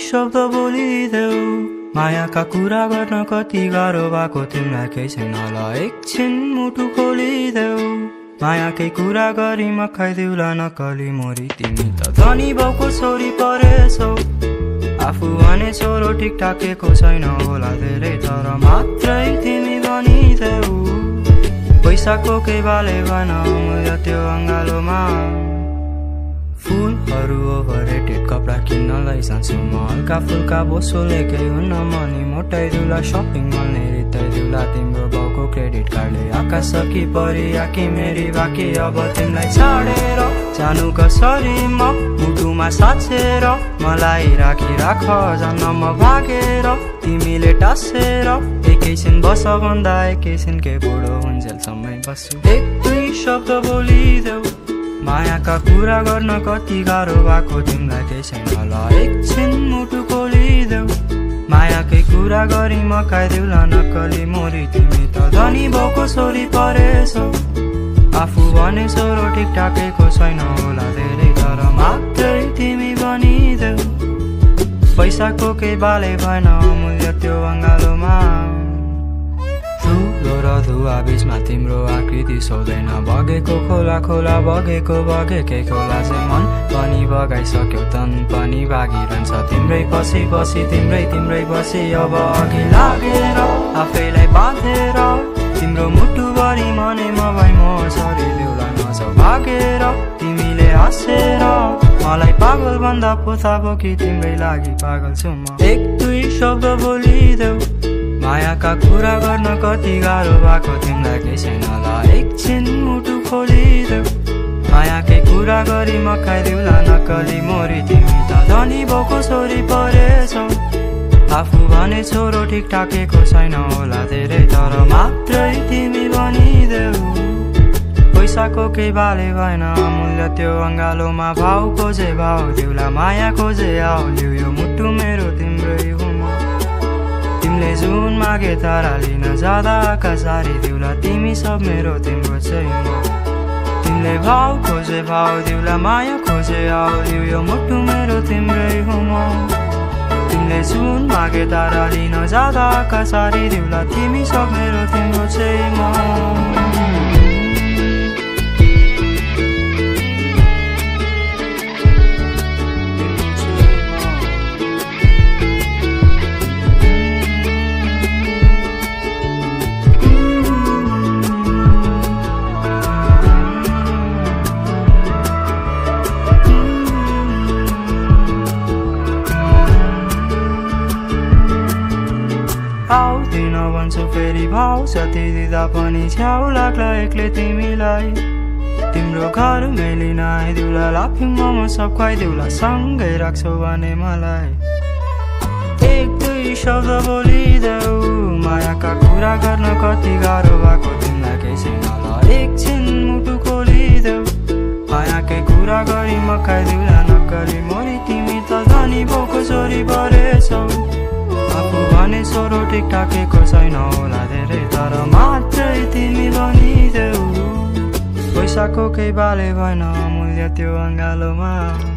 शब्द बोलिदेऊ मायाका कुरा गर्न कति गाह्रो भएको तिमीलाई केही छैन ल एकछिन मुटु खोलिदेऊ मायाकै कुरा गरी मखाइदेऊला नक्कली मोरी तिमी त धनी बाउको छोरी परेछौ आफू भने छोरो ठिकठाकेको छैन होला धेरै तर मात्रै तिमी भनिदेऊ पैसाको केही बाले भन मूल्य त्यो अङ्गालोमा फुलहरू ओभररेटेड कपडा किन्न लैजान्छु म हल्का फुल्का बोसोले केही हुन्न मनी मोटाइदिउला सपिङ मल नै रित्ताइदिउला तिम्रो बाउको क्रेडिट कार्डले आकाश सकि परि आकी मेरी बाँकी अब तिमीलाई छाडेर जानु कसरी म मुटुमा साँचेर मलाई राख जन्म भागेर तिमीले टाँसेर एकैछिन बस भन्दा एकैछिन के बुढो हुन्जेलसम्मै बस्छु एक दुई शब्द बोलिदेऊ मायाका कुरा गर्न कति गाह्रो भएको तिमीलाई केही छैन ल एकछिन मुटु खोलिदेऊ मायाकै कुरा गरी मखाइदेऊला नक्कली मोरी तिमी त धनी बाउको छोरी परेछौ आफू भने छोरो ठिकठाकेको छैन होला धेरै तर मात्रै तिमी भनिदेऊ पैसाको केही बाले भएन मूल्य त्यो अङ्गालोमा धुलो र धुवा बीचमा तिम्रो आकृति सोध्दैन बगेको खोला खोला बगेको बगेकै खोला चाहिँ मन पनि बगाइसक्यो तन पनि भागिरहन्छ तिम्रै पछि पछि तिम्रै पछि अब अघि लागेर आफैलाई बाँधेर तिम्रो मुटुभरि मनै मभई म छरिदेऊला नछ भागेर तिमीले हाँसेर मलाई पागल भन्दा पोथा बोकी तिम्रै लागि पागल छु म एक दुई शब्द बोलिदेऊ मायाका कुरा गर्न कति गाह्रो भएको तिमीलाई केही छैन ल एकछिन मुटु खोलिदेऊ मायाकै कुरा गरी मखाइदेऊला नक्कली मोरी तिमी त धनी बाउको छोरी परेछौ आफू भने छोरो ठिकठाकेको छैन होला धेरै तर मात्रै तिमी भनिदेऊ पैसाको केही बाले भएन मूल्य त्यो अङ्गालोमा भाउ खोजे भाउ देऊला माया खोजे आउल्यौ यो मुटु मेरो तिम्रै हो तिमीले जुन मागे तारा लिन जाँदा आकाश हारिदेऊला तिमी सब मेरो तिम्रो चाहिँ म तिमीले भाउ खोजे भाउ देऊला माया खोजे आउल्यौ यो मुटु मेरो तिम्रै हो म तिमीले जुन मागे तारा लिन जाँदा आकाश हारिदेऊला तिमी सब मेरो तिम्रो चाहिँ म आउँदिन भन्छु फेरि भाउ जति दिँदा पनि छ्याउ लाग्ला एक्लै तिमीलाई तिम्रो घर मेलिन आइदेऊला लाफिङ मोमो सब खुवाइदेऊला सँगै राख्छौ भने मलाई एक दुई शब्द बोलिदेऊ मायाका कुरा गर्न कति गाह्रो भएको तिमीलाई केही छैन ल एकछिन मुटु खोलिदेऊ मायाकै कुरा गरी मखाइदेऊला नक्कली मोरी तिमी त धनी बाउको छोरी परेछौ आफू भने छोरो ठिकठाकेको छैन होला धेरै तर मात्रै तिमी भनिदेऊ पैसाको केही बाले भएन मूल्य त्यो अङ्गालोमा